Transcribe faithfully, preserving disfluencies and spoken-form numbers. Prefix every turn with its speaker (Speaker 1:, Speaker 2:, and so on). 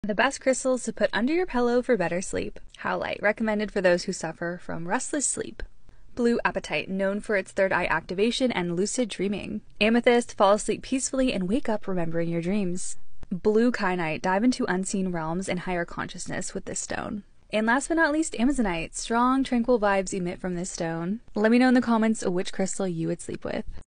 Speaker 1: The best crystals to put under your pillow for better sleep. Howlite, recommended for those who suffer from restless sleep. Blue apatite, known for its third eye activation and lucid dreaming. Amethyst, fall asleep peacefully and wake up remembering your dreams. Blue kyanite, dive into unseen realms and higher consciousness with this stone. And last but not least, amazonite, strong, tranquil vibes emit from this stone. Let me know in the comments which crystal you would sleep with.